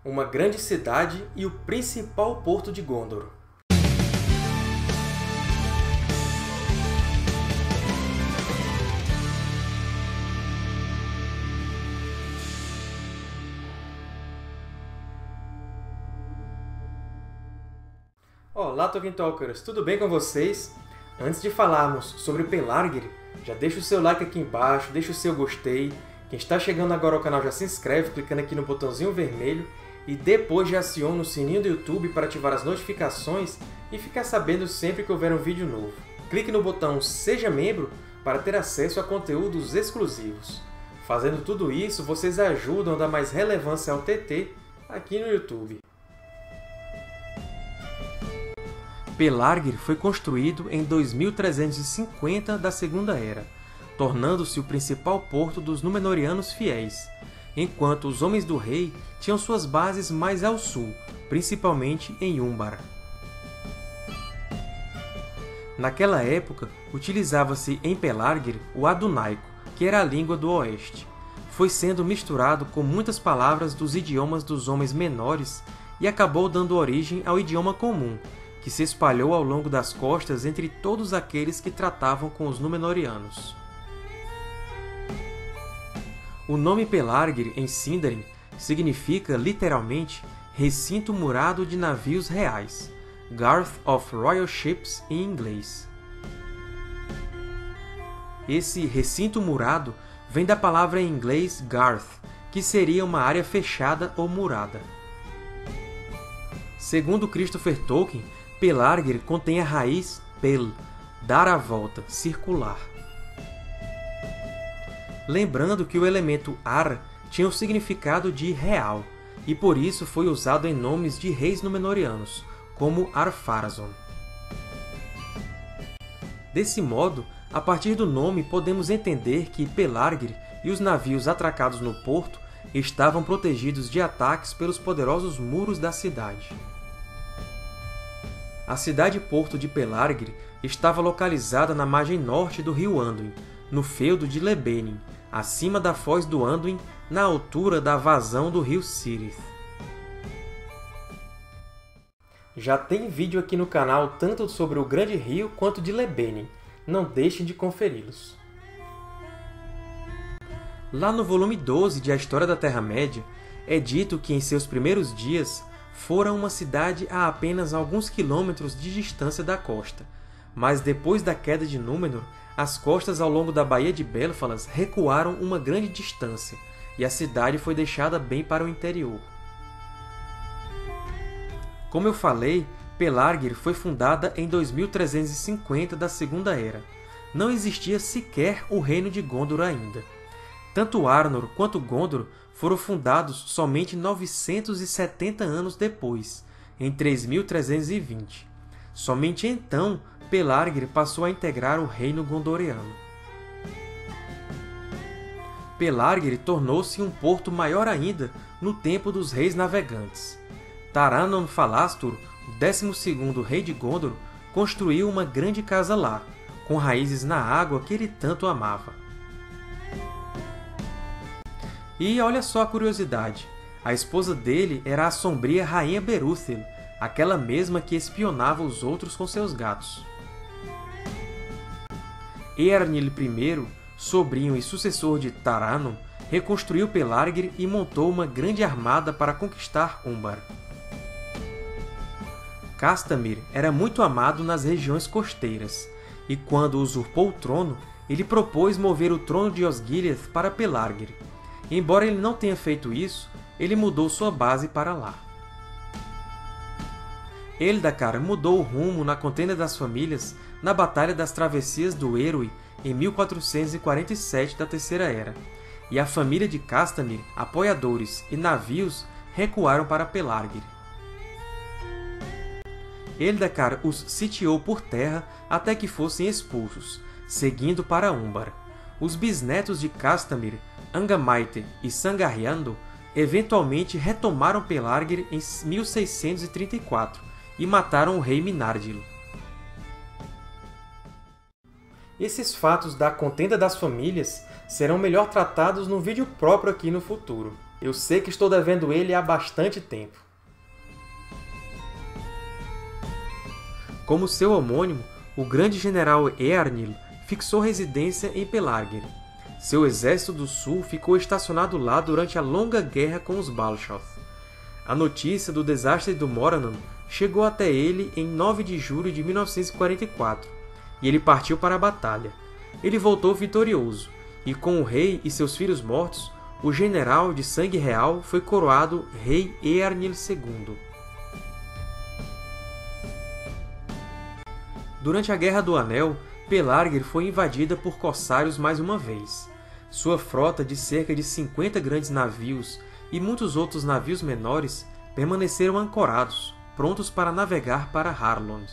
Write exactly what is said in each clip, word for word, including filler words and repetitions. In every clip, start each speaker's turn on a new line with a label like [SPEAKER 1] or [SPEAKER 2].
[SPEAKER 1] uma grande cidade e o principal porto de Gondor. Olá, Tolkien Talkers! Tudo bem com vocês? Antes de falarmos sobre Pelargir, já deixa o seu like aqui embaixo, deixa o seu gostei. Quem está chegando agora ao canal já se inscreve clicando aqui no botãozinho vermelho e depois já aciona o sininho do YouTube para ativar as notificações e ficar sabendo sempre que houver um vídeo novo. Clique no botão Seja Membro para ter acesso a conteúdos exclusivos. Fazendo tudo isso, vocês ajudam a dar mais relevância ao T T aqui no YouTube. Pelargir foi construído em dois mil trezentos e cinquenta da Segunda Era, tornando-se o principal porto dos Númenóreanos fiéis, enquanto os Homens do Rei tinham suas bases mais ao sul, principalmente em Umbar. Naquela época, utilizava-se em Pelargir o Adunaico, que era a língua do Oeste. Foi sendo misturado com muitas palavras dos idiomas dos Homens Menores e acabou dando origem ao idioma comum, que se espalhou ao longo das costas entre todos aqueles que tratavam com os Númenóreanos. O nome Pelargir, em Sindarin, significa, literalmente, recinto murado de navios reais, Garth of Royal Ships em inglês. Esse recinto murado vem da palavra em inglês Garth, que seria uma área fechada ou murada. Segundo Christopher Tolkien, Pelargir contém a raiz pel, dar a volta, circular. Lembrando que o elemento ar tinha o significado de real, e por isso foi usado em nomes de reis Númenóreanos, como Ar-Pharazôn. Desse modo, a partir do nome podemos entender que Pelargir e os navios atracados no porto estavam protegidos de ataques pelos poderosos muros da cidade. A cidade-porto de Pelargir estava localizada na margem norte do rio Anduin, no feudo de Lebenin, acima da foz do Anduin, na altura da vazão do rio Cirith. Já tem vídeo aqui no canal tanto sobre o Grande Rio quanto de Lebenin. Não deixem de conferi-los. Lá no volume doze de A História da Terra-média, é dito que em seus primeiros dias fora uma cidade a apenas alguns quilômetros de distância da costa, mas depois da queda de Númenor, as costas ao longo da Baía de Belfalas recuaram uma grande distância, e a cidade foi deixada bem para o interior. Como eu falei, Pelargir foi fundada em dois mil trezentos e cinquenta da Segunda Era. Não existia sequer o Reino de Gondor ainda. Tanto Arnor quanto Gondor foram fundados somente novecentos e setenta anos depois, em três mil trezentos e vinte. Somente então, Pelargir passou a integrar o reino gondoriano. Pelargir tornou-se um porto maior ainda no tempo dos reis navegantes. Taranon Falastur, o décimo segundo rei de Gondor, construiu uma grande casa lá, com raízes na água que ele tanto amava. E olha só a curiosidade, a esposa dele era a sombria Rainha Berúthil, aquela mesma que espionava os outros com seus gatos. Eärnil I, sobrinho e sucessor de Taranon, reconstruiu Pelargir e montou uma grande armada para conquistar Umbar. Castamir era muito amado nas regiões costeiras, e quando usurpou o trono, ele propôs mover o trono de Osgiliath para Pelargir. Embora ele não tenha feito isso, ele mudou sua base para lá. Eldacar mudou o rumo na contenda das famílias na Batalha das Travessias do Eroi em mil quatrocentos e quarenta e sete da Terceira Era, e a família de Castamir, apoiadores e navios recuaram para Pelargir. Eldacar os sitiou por terra até que fossem expulsos, seguindo para Umbar. Os bisnetos de Castamir, Angamaite e Sangariando, eventualmente retomaram Pelargir em mil seiscentos e trinta e quatro e mataram o rei Minardil. Esses fatos da contenda das famílias serão melhor tratados num vídeo próprio aqui no futuro. Eu sei que estou devendo ele há bastante tempo. Como seu homônimo, o grande general Eärnil fixou residência em Pelargir. Seu exército do sul ficou estacionado lá durante a longa guerra com os Balshath. A notícia do desastre do Morannon chegou até ele em nove de julho de mil novecentos e quarenta e quatro, e ele partiu para a batalha. Ele voltou vitorioso, e com o rei e seus filhos mortos, o general de sangue real foi coroado Rei Eärnil segundo. Durante a Guerra do Anel, Pelargir foi invadida por corsários mais uma vez. Sua frota de cerca de cinquenta grandes navios e muitos outros navios menores permaneceram ancorados, prontos para navegar para Harlond.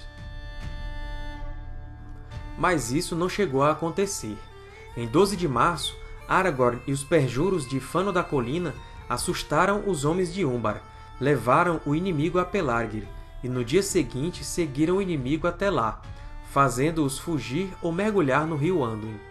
[SPEAKER 1] Mas isso não chegou a acontecer. Em doze de março, Aragorn e os perjuros de Fëanor da Colina assustaram os homens de Umbar, levaram o inimigo a Pelargir, e no dia seguinte seguiram o inimigo até lá, fazendo-os fugir ou mergulhar no rio Anduin.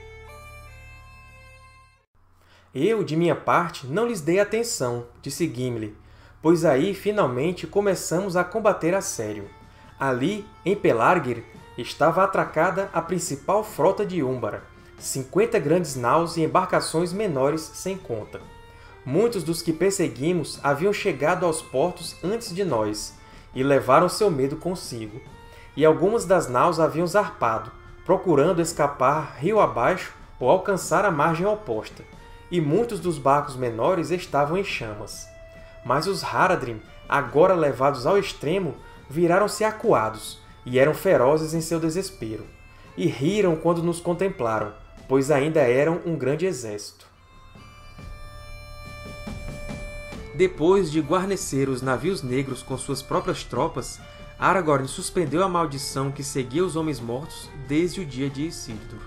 [SPEAKER 1] Eu, de minha parte, não lhes dei atenção, disse Gimli, pois aí, finalmente, começamos a combater a sério. Ali, em Pelargir, estava atracada a principal frota de Umbar, cinquenta grandes naus e embarcações menores sem conta. Muitos dos que perseguimos haviam chegado aos portos antes de nós, e levaram seu medo consigo. E algumas das naus haviam zarpado, procurando escapar rio abaixo ou alcançar a margem oposta, e muitos dos barcos menores estavam em chamas. Mas os Haradrim, agora levados ao extremo, viraram-se acuados, e eram ferozes em seu desespero, e riram quando nos contemplaram, pois ainda eram um grande exército. Depois de guarnecer os navios negros com suas próprias tropas, Aragorn suspendeu a maldição que seguia os Homens Mortos desde o dia de Isildur.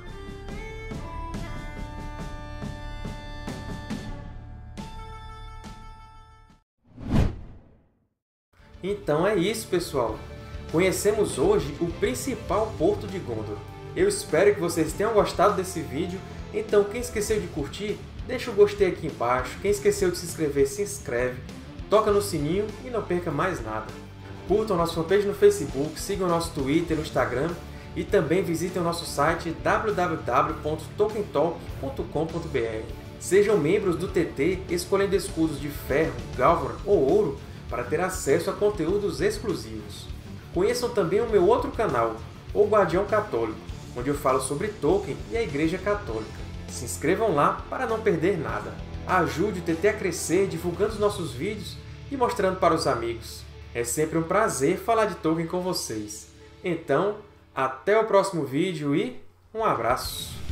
[SPEAKER 1] Então é isso, pessoal! Conhecemos hoje o principal porto de Gondor. Eu espero que vocês tenham gostado desse vídeo, então quem esqueceu de curtir, deixa o gostei aqui embaixo, quem esqueceu de se inscrever, se inscreve, toca no sininho e não perca mais nada. Curtam nossa fanpage no Facebook, sigam nosso Twitter e Instagram e também visitem o nosso site w w w ponto tolkien talk ponto com ponto b r. Sejam membros do T T escolhendo escudos de ferro, galvan ou ouro para ter acesso a conteúdos exclusivos. Conheçam também o meu outro canal, O Guardião Católico, onde eu falo sobre Tolkien e a Igreja Católica. Se inscrevam lá para não perder nada. Ajude o T T a crescer divulgando os nossos vídeos e mostrando para os amigos. É sempre um prazer falar de Tolkien com vocês. Então, até o próximo vídeo e um abraço!